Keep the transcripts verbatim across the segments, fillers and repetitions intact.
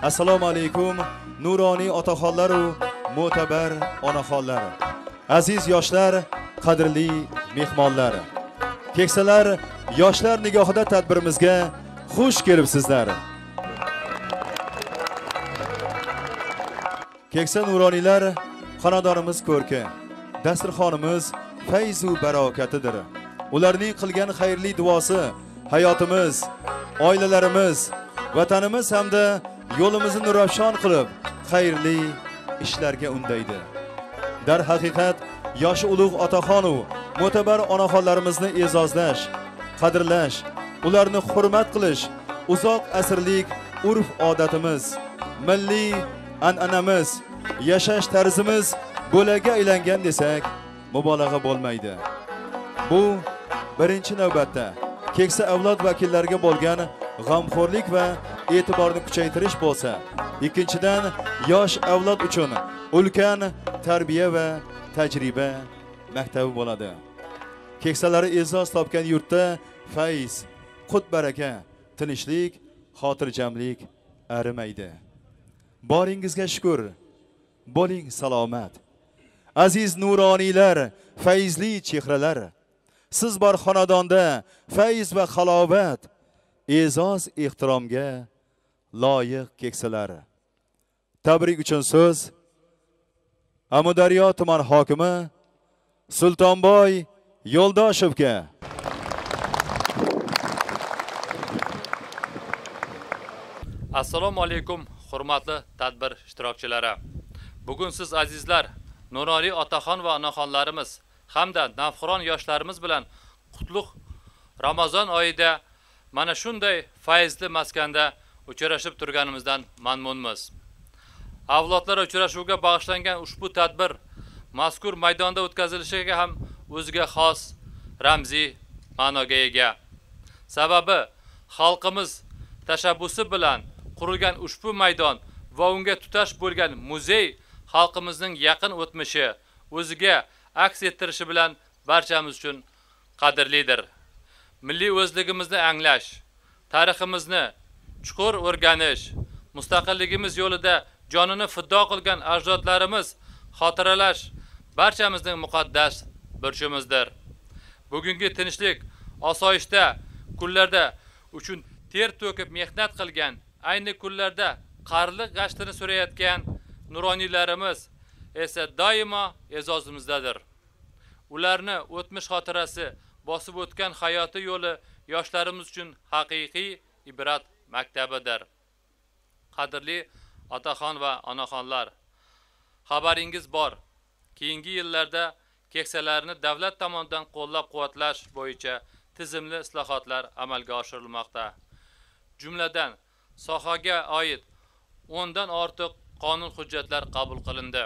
Assalomu alaykum, nuroniy otaxonlar va mo'tabar onaxonlar. Aziz yoshlar, qadrli mehmonlar. Keksalar, yoshlar nigohida tadbirimizga xush kelibsizlar. Keksa nuroniylar, xonadonimiz ko'rki, dasturxonimiz fayz va barokatidir. Ularning qilgan xayrli duosi hayotimiz, oilalarimiz, vatanimiz hamda yo'limizni nurafshon qilib, xayrli ishlarga undaydi. Dar haqiqat, yoshi ulug' otaxon va mo'tabar onaxonlarimizni e'zozlash, qadrlash, ularni hurmat qilish uzoq asrlik urf odatimiz, milliy an'anamiz, yashash tarzimiz bo'laga aylangan desak, mubolag'a bo'lmaydi. Bu birinchi navbatda keksa avlod vakillariga bo'lgan g'amxo'rlik va e'tiborni kuchaytirish bo'lsa, ikkinchidan yosh avlod uchun ulkan tarbiya va tajriba maktabi bo'ladi. Keksalari e'zoz topgan yurtda fayz, qut baraka, tinchlik, xotirjamlik arimaydi. Boringizga shukr, bo'ling salomat. Aziz nuroniylar, fayzli chehralar, siz bor xonadonda fayz va halovat, e'zoz ehtiromga loyiq keksalar. Tabrik uchun so'z Amudaryo tuman hokimi Sultonboy Yo'ldoshevga. Assalomu alaykum, hurmatli tadbir ishtirokchilari. Bugun siz azizlar, nuroniy otaxon va onaxonlarimiz hamda navqiron yoshlarimiz bilan qutlug' Ramazon oyida mana shunday fayzli maskanda uchrashib turganimizdan mamnunmiz. Avlodlar uchrashuviga bag'ishlangan ushbu tadbir mazkur maydonda o'tkazilishiga ham o'ziga xos ramziy ma'noga ega. Sababi xalqimiz tashabbusi bilan qurilgan ushbu maydon va unga tutash bo'lgan muzey xalqimizning yaqin o'tmishi o'ziga aks ettirishi bilan barchamiz uchun qadrlidir. Milliy o'zligimizni anglash, tariximizni chuqur o'rganish, mustaqilligimiz yo'lida jonini fido qilgan ajdodlarimiz xotiralash barchamizning muqaddas burchimizdir. Bugungi tinchlik, osoyishta kunlarda uchun ter to'kib mehnat qilgan, ayni kunlarda qarliq g'ashtini so'rayotgan nuroniylarimiz esa doimo e'zozimizdadir. Ularni o'tmish xotirasi, bosib o'tgan hayoti yo'li yoshlarimiz uchun haqiqiy ibrat maktabidir. Qadrli otaxon va onaxonlar, xabaringiz bor, keyingi yillarda keksalarni davlat tomonidan qo'llab-quvvatlash bo'yicha tizimli islohotlar amalga oshirilmoqda. Jumladan, sohaga oid o'ndan ortiq qonun hujjatlar qabul qilindi.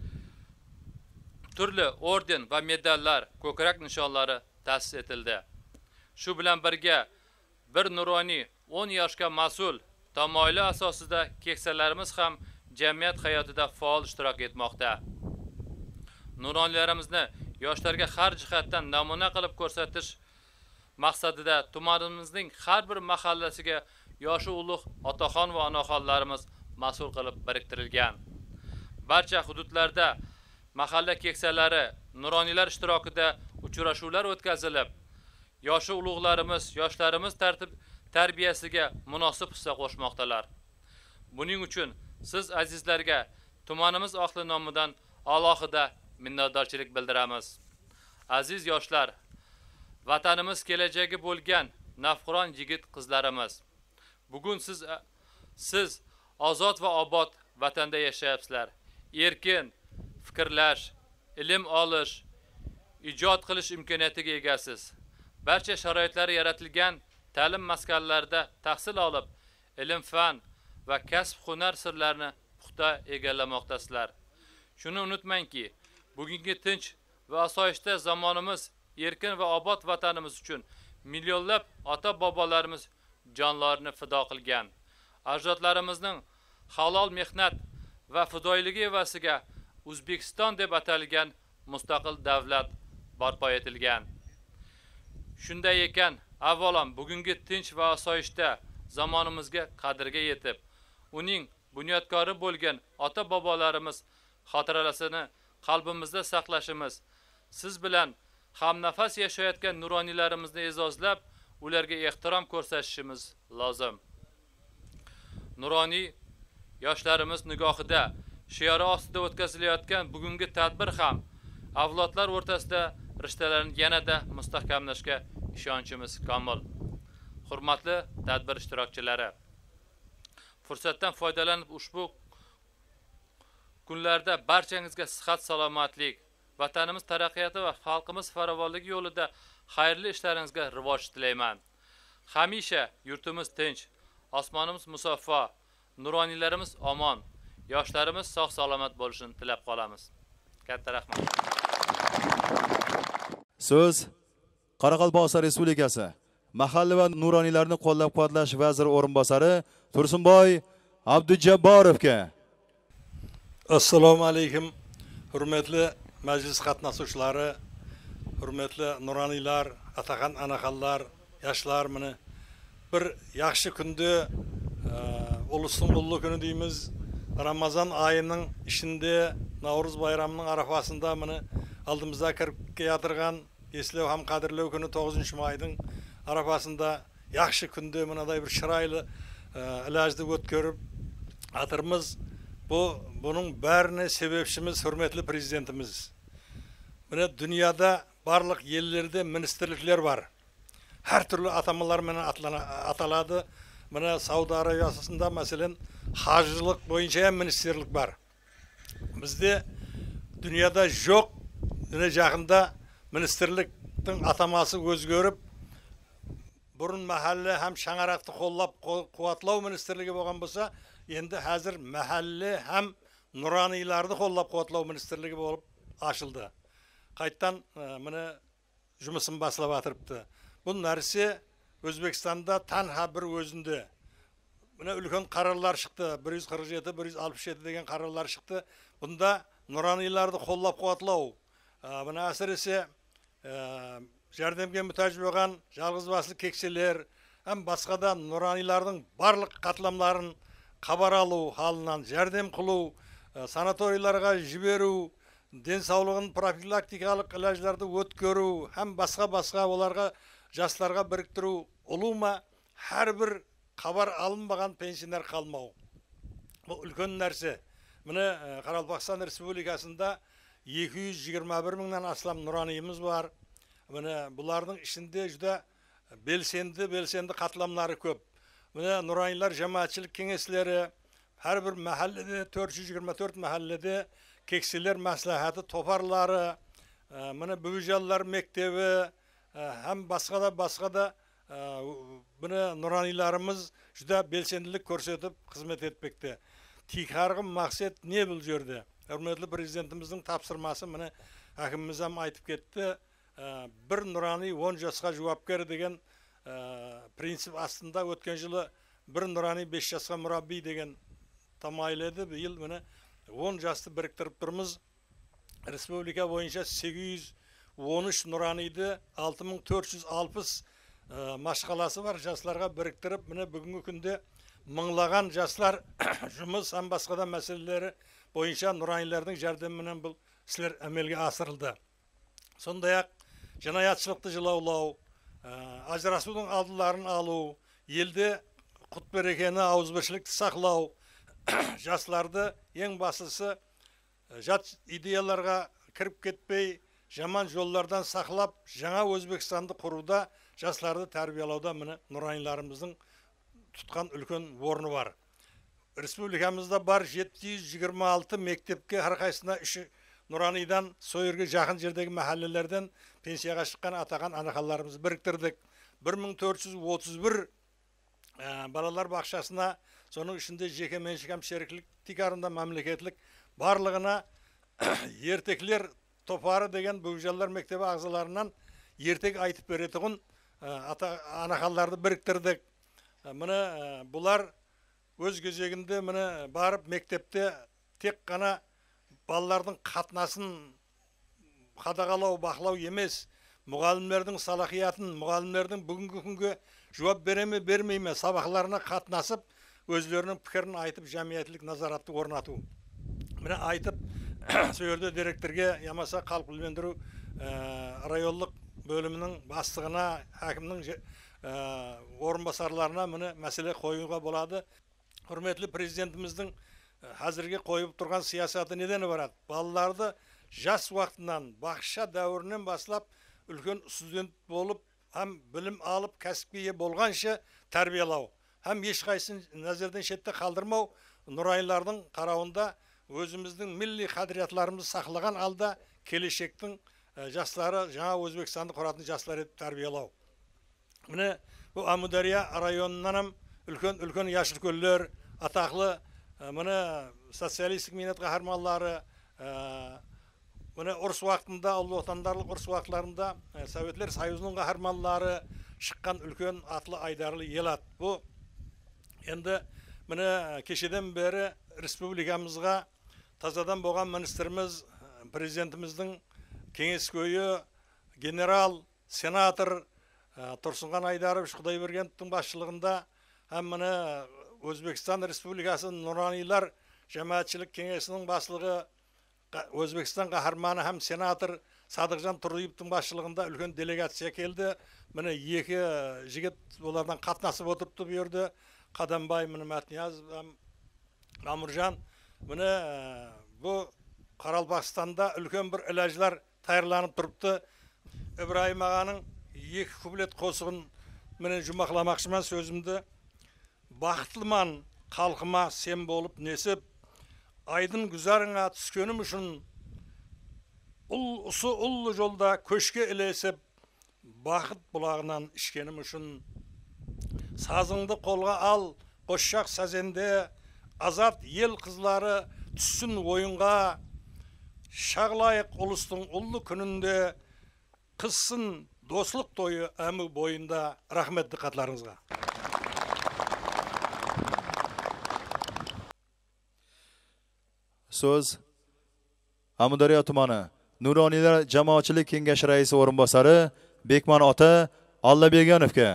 Turli orden va medallar, ko'krak nishonlari ta'sis etildi. Shu bilan birga bir nuroniy o'n yoshga mas'ul tamoyili asosida keksalarimiz ham jamiyat hayotida faol ishtirok etmoqda. Nuroniylarimizni yoshlarga har jihatdan namuna qilib ko'rsatish maqsadida tumanimizning har bir mahallasiga yoshi ulug' otaxon va onaxonlarimiz mas'ul qilib biriktirilgan. Barcha hududlarda mahalla keksalari, nuroniylar ishtirokida uchrashuvlar o'tkazilib, yoshi ulug'larimiz, yoshlarimiz tartib tarbiyasiga munosib hissa qo'shmoqdalar. Buning uchun siz azizlarga tumanimiz ahli nomidan alohida minnatdorchilik bildiramiz. Aziz yoshlar, vatanimiz kelajagi bo'lgan navqiron yigit qizlarimiz, bugun siz siz ozod va obod vatanda yashayapsizlar. Erkin fikrlash, ilm olish, ijod qilish imkoniyatiga egasiz. Barcha sharoitlar yaratilgan ta'lim maskanlarida tahsil olib, ilm-fan va kasb-hunar sirlarini puxta egallamoqdasizlar. Shuni unutmangki, bugungi tinch va osoyishta zamonimiz erkin va obod vatanimiz uchun millionlab ota-bobolarimiz jonlarini fido qilgan. Ajdodlarimizning halol mehnat va fidoyiligi evasiga O'zbekiston deb atalgan mustaqil davlat barpo etilgan. Shunday ekan, avvalom bugungi tinch va osoyishta zamonimizga qadrga yetib, uning bunyodkori bo'lgan ota bobolarimiz xotiralasini qalbimizda saqlashimiz, siz bilan hamnafas yashayotgan nuroniylarimizni e'zozlab, ularga ehtirom ko'rsatishimiz lozim. Nuroniy yoshlarimiz nigohida shiori ostida o'tkazilayotgan bugungi tadbir ham avlodlar o'rtasida rishtalarni yanada mustahkamlashga ishonchimiz komil. Hurmatli tadbir ishtirokchilari, fursatdan foydalanib ushbu kunlarda barchangizga sihat, salomatlik, vatanimiz taraqqiyoti va xalqimiz farovonligi yo'lida xayrli ishlaringizga rivoj tilayman. Hamisha yurtimiz tinch, osmonimiz musaffo, nuroniylarimiz omon, yoshlarimiz sog' salomat bo'lishini tilab qolamiz. Katta rahmat. So'z Qoraqalpog'iston Respublikasi Mahalliy va nuroniylarni qo'llab-quvvatlash vaziri o'rinbosari Tursunboy Abdujabborovga. Assalomu alaykum. Hurmatli majlis qatnashchilari, hurmatli nuroniylar, atagan anaxonlar, yoshlar, meni bir yaxshi kunda Ulus'un ullu günü deyimiz. Ramazan ayının içinde Navruz bayramının arafasında meni aldığımızda kirib yatırgan eslev ham qadrlev günü to'qqizinchi mayning arafasında yaxshi kunda menaday bir chiroyli ilojni o'tkazib atırmız. Bu bunun barini sebepçimiz hürmetli prezidentimiz. Mene dünyada barlık yerlerde ministerlikler var. Her türlü atamalar mene ataladı. Mene Saudi Arabiyası'nda mesela hacılık boyunca ministerlik var. Bizde dünyada yok. Yine yakında ministerlikten ataması özgörüp burun mahalle hem şangarakты kollap kuvvetlav ministerligi bo'lgan bo'lsa, endi hazır mahalle hem nuroniylarni kollap kuvvetlav ministerligi bo'lib açıldı. Qaytdan meni жұмысын boshlab atırıptı. Bu narsa O'zbekistonda tanha bir o'zinde. Buna ulkan qarorlar chiqdi. bir yuz qirq yetti bir yuz oltmish yetti degan qarorlar chiqdi. Bunda nuroniylarni qo'llab quvvatlav, buna asirisi jardamga muhtoj bo'lgan yalg'iz basli keksalar ham boshqa nuroniylarning barliq qatlamlarini xabar alу, halidan jardam qilу, sanatoriylarga jiberu, denсаулыгын profilaktikalik ilojlarni o'tkazу, ham boshqa-boshqa ularga yoshlarga biriktiru, uluma har bir xabar alınmagan pensioner qalmau. Bu ulkan narsa. Meni Qoraqalpog'iston Respublikasında iki yüz yigirma bir mingdan aslam nuroniyimiz var. Meni bularning içinde juda belsendi, belsendi qatlamlari ko'p. Meni nuroniylar jamoatchilik kengesleri her bir mahallede to'rt yuz yigirma to'rt mahallede keksalar maslahati toparlari, meni buvijonlar maktabi hem başka da başka da buni nuroniylarimiz juda belsendilik ko'rsatib xizmat etmekte. Tikarg'im maqsad ne bu yerda? Hurmatli prezidentimizning topshirmasi meni hakimimiz ham aytib ketdi. Bir nuroniy o'n yoshga javobgar degan prinsip aslında o'tgan yili bir nuroniy besh yoshga murabbiy degan tamoyiladi. Bu yil meni o'n yoshni biriktirib turmiz. Respublika bo'yicha sakkiz yuz o'n uch nuroniyni olti ming to'rt yuz oltmish mashg'alasi var. Yoshlarga biriktirib, meni bugungi kunda minglagan yoshlar жұмыс ham boshqa da masalaları bo'yicha nuroniylarning yordami bilan bu ishlar amalga oshirildi. Sondayak jinoyatchilikni jilovlaw, ajrashuvning oldinlarini alу, yilda qut berekeni, og'izbirchilikni saqlaw, yoshlarni eng basisi jat ideyalarga kirib ketmey, jomon yo'llardan saqlab, жаңа O'zbekistonni quruvda yoshlarni tarbiyalawda meni nuroniylarimizning tutgan ulkan o'rni var. Respublikamızda bar yetti yuz yigirma olti mektepke har qaysisina ishi nuroniydan so'yirga yaqin yerdagi mahallalardan pensiyaga chiqqan atagan anaxonlarimizni biriktirdik. bir ming to'rt yuz o'ttiz bir balalar bog'chasina, so'ning ichida jeke menshik ham sheriklik tikarında mamlaketlik barlig'ina yertekler topari degan buvijonlar maktabi a'zolaridan yertek aytib beradigan anaxonlarni biriktirdik. Meni bular öz gözeginde meni barib mektepte tek qana balalarning qatnaсын qadag'alaw, baqlaw emas, muallimlarning salohiyatini, muallimlarning bugungi kunga javob beremi, bermeymi, sabaqlarına qatnasib, özlerinin pikirini aytıp jamiyetlik nazaratni o'rnatuv. Mine aytıp söyledi direktörge yamasa halk bilmendiriw rayonluk bölümünün bastığına, hakiminin o'rinbosarlarına mine mesele koyuğa boladı. Hürmetli prezidentimizin hazırgi koyup turgan siyasatı nedeni var? Balalardı jas vaqtidan, bakşa davrinden başlap ülkön student bolup hem bilim alıp kasbiye bolgancha tarbiyalaw. Hem hech qaysin nazardan chetda qaldırmaw, Nuranilarning qaravunda özümüzün milli qadriyatlarımızı saklagan alda kelişektin jaslары жаңа O'zbekistonda qurатын jaslar etip tarbiyalaw. Mine bu Amudarya rayonundan ham ülkön ülkön yaşlı köller, ataklı mine sosyalistik minnet kahramanları, mine urs vaqtında, Ulu Otandarlık urs vaqtlarında Sovetler Soyuzu'nun kahramanları çıkan ülkön atlı aydarlı yelat. Bu endi mine keşeden beri respublikamızga tazadan boğan ministerimiz, prezidentimizin Kеңес köyü general, senator Tursungan Aydarov Құдайбергеновтың başçılığında hem mine Özbekistan Respublikası'nın Nuranilar Cemaatçilik Kengesi'nin başlığı Özbekistan kahramanı hem senator Sadıkcan Turdiyevi'nin başçılığında ülken delegatsiya keldi. Mine iki jigit onlardan katnasıp oturuptu bu yerde. Qadambay mine Matniyaz hem Amurjan mine bu Qaralbaqistanda ülken bir ilajlar tayyorlanıp turuptu. İbrahim ağanın iki kublet qo'shig'in meni jumaklamoqchiman so'zimni. Baxtliman xalqima sen bo'lib nesip, aydın güzaringga tushganim uchun ul usu ullu yo'lda ko'shga ilesip, baxit bulog'idan ishganim uchun sazingni qo'lga al, qo'shoq sazende, azat yel qizlari tushsin o'yinga, şağlayık ulus'un ullu gününde kızsın dostluk toyu ömür boyunda rahmet dikkatlarınızga. Söz Amudaryo tumani Nuroniylar jamoatchilik kengashi raisi o'rinbosari Bekman ota Allabegonovga.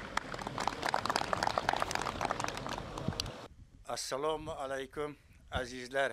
Assalomu alaykum azizlar.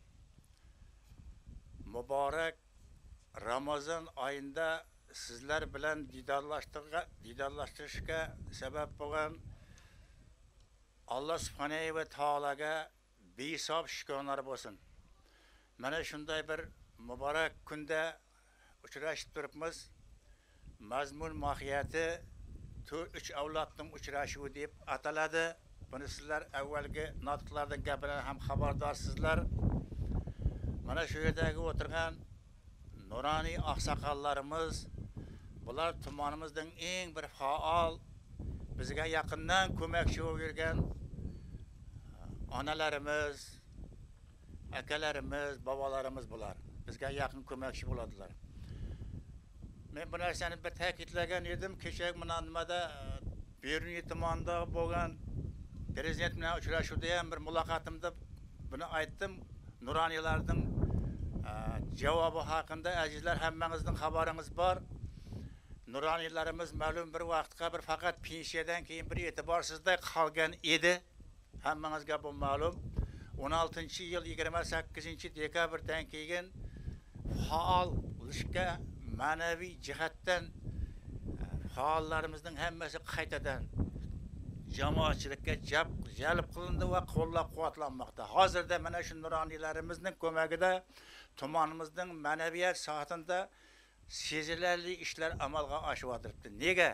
Mübarek Ramazan ayında sizler bilen didarlaştırışga sebep olan Allah subhanahu ve Taala'ga behisob shukronlar bo'lsin. Mana shunday bir mübarek kunda uchrashib turibmiz. Mazmun mohiyati üç avlodning uchrashuvi deb ataladi. Buni sizlar avvalgi nutqlardan gapidan ham xabardorsizlar. Mana şu yerdagi oturgan Nurani aqsakallarımız, bular tumanımızdan en bir faal, bizga yaqindan ko'makchi bo'lib yurgan onalarimiz, akalarimiz, babalarimiz bular. Bizga yaqin ko'makchi bo'ladilar. Men bu narsani bir ta'kidlagan edim, kecha mana nimada Beruniy tumanida bo'lgan prezident bilan uchrashuvda ham bir muloqotimda buni aytdim. Nuranilarning cevabı hakkında azizler hemmenizden haberiniz var. Nuranilarımız malum bir vaqtga bir fakat pensiyadan keyin bir e'tiborsizda qolgan edi. Hemmenizga bu malum. o'n oltinchi yil yigirma sakkizinchi dekabrdan keyin faal bo'lishga ma'naviy jihatdan faollarimizning hammasi qaytadan jamoatchilikka jalb qilindi va qo'llab-quvvatlanmoqda. Hozirda mana shu nuroniylarimizning ko'magida tumanimizning ma'naviyat sohatida sezilarli ishlar amalga oshyapti. Nega?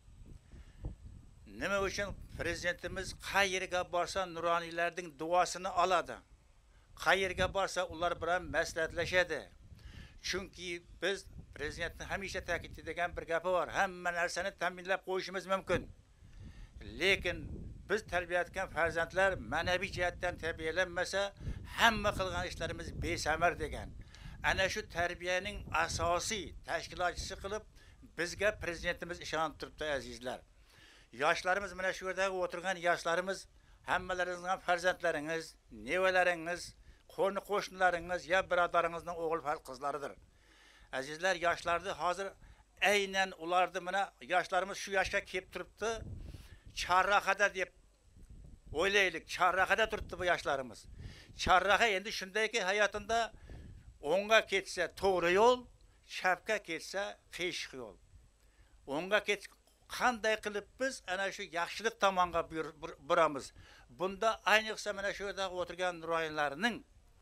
Nima uchun prezidentimiz qayerga borsa nuroniylarning duosini oladi. Qayerga borsa ular bilan maslahatlashadi. Chunki biz prezidentning hamisha ta'kidlagan bir gapi bor. Hamma narsani ta'minlab qo'yishimiz mumkin. Lekin biz tarbiya etgan farzandlar ma'naviy jihatdan tarbiyalanmasa, hamma qilgan ishlarimiz besamar degan. Ana shu tarbiyaning asosiy tashkilotchisi qilib bizga prezidentimiz ishonib turibdi azizlar. Yoshlarimiz mana shu yerda o'tirgan yoshlarimiz hammalaringizning farzandlaringiz, nevalaringiz, qo'ni qo'shnilaringiz ya birodaringizning o'g'il qizlaridir. Azizlar, yoshlarni hozir aynan ularni mana yoshlarimiz shu yoshga kelib turibdi. Charrahada deb O'ylaylik, charraqada turibdi bu yoshlarimiz. Charraqa endi shundayki hayotida o'ngga ketsa to'g'ri yo'l, chapga ketsa qiyshiq yo'l. O'ngga ket qanday qilib biz ana shu yaxshilik tomonga buramiz. Bunda ayniqsa mana shu yerda o'tirgan nuroniylarning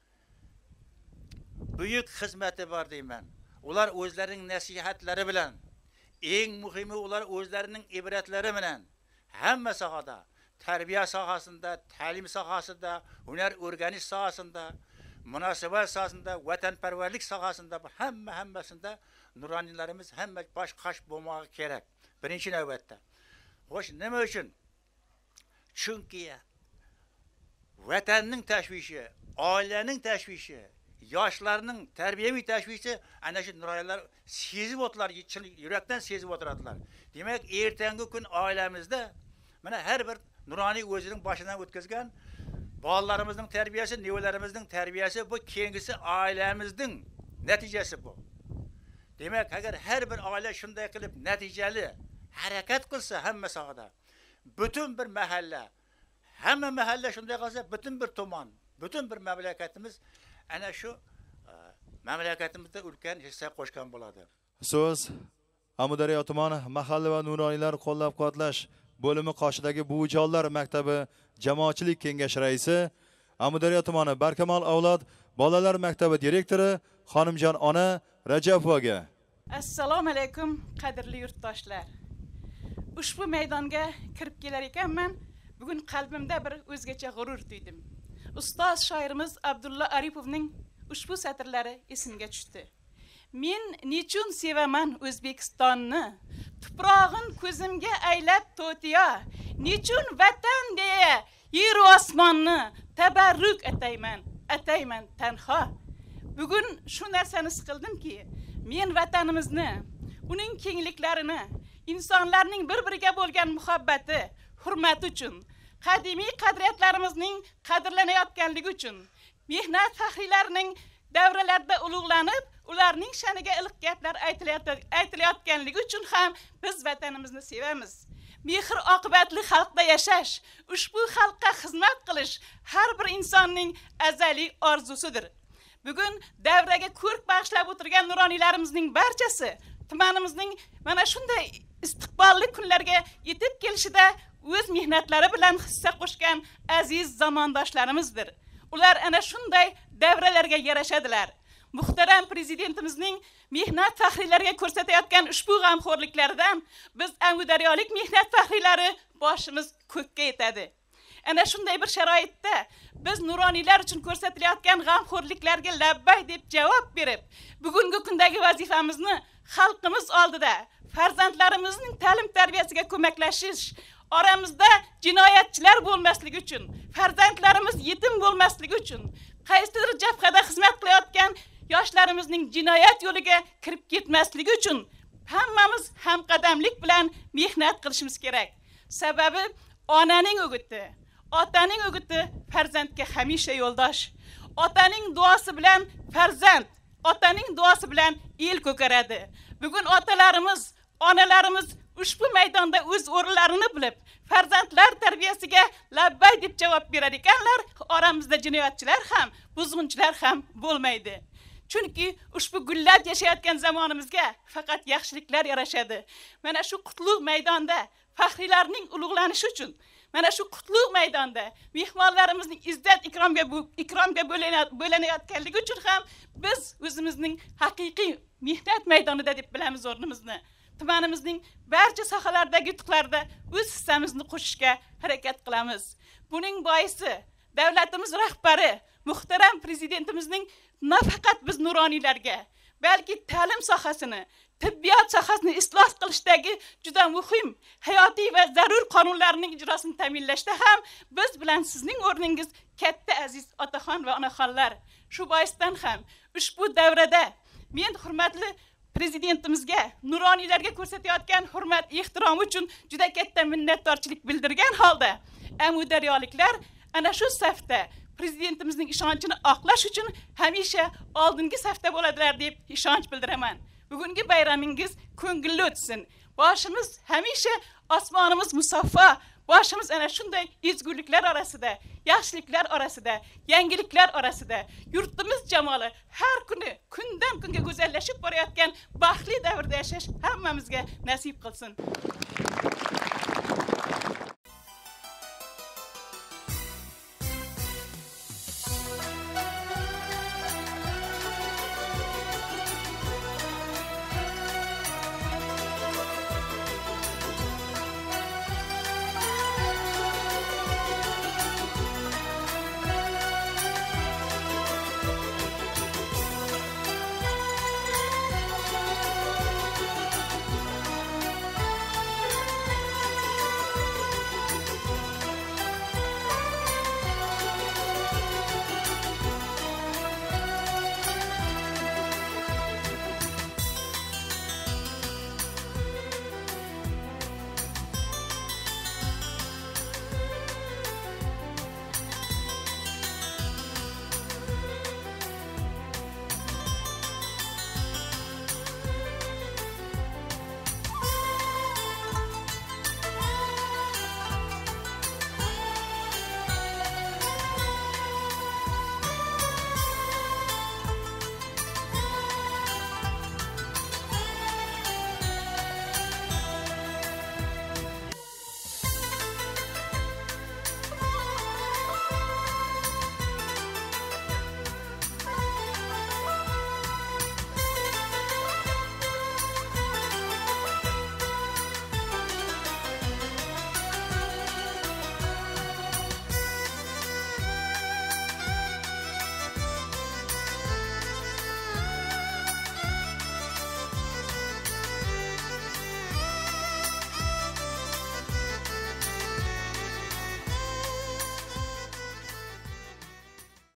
buyuk xizmati bor deyman. Ular o'zlarining nasihatlari bilan, eng muhimi ular o'zlarining ibratlari bilan hamma sohada, tarbiya sohasida, ta'lim sohasida, hunar o'rganish sohasida, munosabat sohasida, vatanparvarlik sohasida hamma hammasida nuroniylarimiz hamma bosh qosh bo'lmog'i kerak. Birinchi navbatda. Xo'sh, nima uchun? Chunki vatanning tashvishi, oilaning tashvishi, yoshlarning tarbiyaviy tashvishi ana shu nuroniylar sezib o'tlar, yurakdan sezib o'tiradilar. Demak, ertangi kun oilamizda mana har bir nuroniy o'zining boshidan o'tkazgan bolalarimizning tarbiyasi, nevalarimizning tarbiyasi bu keyingisi oilamizning natijasi bu. Demak, agar har bir oila shunday qilib natijali harakat qilsa hamma sohada, butun bir mahalla, hamma mahalla shunday qilsa, butun bir tuman, butun bir mamlakatimiz ana shu mamlakatimizda ulkan hissa qo'shgan bo'ladi. So'z Amudaryo tumani mahalla va nuroniylar qo'llab-quvvatlash bo'limi qoshidagi Buvijonlar maktabi jamoatchilik kengashi raisi, Amudaryo tumani Barkamol avlod bolalar maktabi direktori xonimjon ona Rajabovaga. Assalomu alaykum qadrli yurtdoshlar. Ushbu maydonga kirib kelar ekanman, bugun qalbimda bir o'zgacha g'urur tuydim. Ustoz shoirimiz Abdulla Aripovning ushbu satrlari esimga tushdi. Men nechun sevaman O'zbekistonni, tuprog'in ko'zimga aylab to'tiya, nechun vatan deya yer osmonni tabarruk atayman, atayman tanho. Bugun shu narsani his qildimki, men vatanimizni, uning kengliklarini, insonlarning bir-biriga bo'lgan muhabbati, hurmati uchun, qadimiy qadriyatlarimizning qadrlanayotganligi uchun, mehnat faxriylarining davralarda ulug'lanib, ularning shaniga iliq gaplar aytilayotganligi uchun ham biz vatanimizni sevamiz. Mehr oqibatli xalqda yashash, ushbu xalqqa xizmat qilish har bir insonning azaliy orzusidir. Bugun davraga ko'rk bag'ishlab o'tirgan nuroniylarimizning barchasi tumanimizning mana shunday istiqbolli kunlarga yetib kelishida o'z mehnatlari bilan hissa qo'shgan aziz zamondoshlarimizdir. Ular ana shunday davralarga yarashadilar. Muhtaram prezidentimizning mehnat faxriylariga ko'rsatayotgan ushbu g'amxo'rliklaridan biz Amudaryolik mehnat faxriylari boshimiz ko'kka yetadi. Ana shunday bir sharoitda biz nuroniylar uchun ko'rsatilayotgan g'amxo'rliklarga labbay deb javob berib, bugungi kundagi vazifamizni xalqimiz oldida farzandlarimizning ta'lim tarbiyasiga ko'maklashish, oramizda jinoyatchilar bo'lmasligi uchun, farzandlarimiz yetim bo'lmasligi uchun, qaysidir jabhada xizmat qilayotgan yoshlarimizning jinoyat yo'liga kirib ketmasligi uchun hammamiz hamqadamlik bilan mehnat qilishimiz kerak. Sababi onaning o'giti, otaning o'giti farzandga hamisha yo'ldosh. Otaning duosi bilan farzand, otaning duosi bilan el ko'karadi. Bugun otalarimiz, onalarimiz ushbu maydonda o'z o'rinlarini bilib, farzandlar tarbiyasiga labbay deb javob berar ekanlar, oramizda jinoyatchilar ham, buzg'unchilar ham bo'lmaydi. Chunki ushbu gullab yashayotgan zamonimizga faqat yaxshiliklar yarashadi. Mana shu qutlug' maydonda faxriylarning ulug'lanishi uchun, mana shu qutlug' maydonda mehmonlarimizning izzat ikromga ikromga bo'lanayotganligi uchun ham biz o'zimizning haqiqiy mehnat maydonida deb bilamiz o'rnimizni. Tumanimizning barcha sohalardagi yutuqlarda o'z hissamizni qo'shishga harakat qilamiz. Buning boisi davlatimiz rahbari, muhtaram prezidentimizning nafaqat biz nuroniylarga, balki ta'lim sohasini, tibbiyot sohasini isloh qilishdagi juda muhim, hayotiy va zarur qonunlarning ijrosini ta'minlashda ham biz bilan sizning o'rningiz katta aziz otaxon va onaxonlar. Shu boisdan ham ushbu davrada men hurmatli prezidentimizga, nuroniylarga ko'rsatayotgan hurmat, ehtirom uchun juda katta minnatdorchilik bildirgan holda, Amudaryoliklar ana shu safda prezidentimizning ishonchini oqlash uchun hamisha oldingi safda bo'ladilar deb ishonch bildiraman. Bugungi bayramingiz ko'ngilli o'tsin. Boshimiz hamisha, osmonimiz musaffo, başımız ana shunday ezguliklar arasida, yaxshiliklar arasida, yangiliklar arasida yurtimiz jamoli har kuni kundan kunga go'zallashib borayotgan baxtli davrda yashash hammamizga nasib qilsin.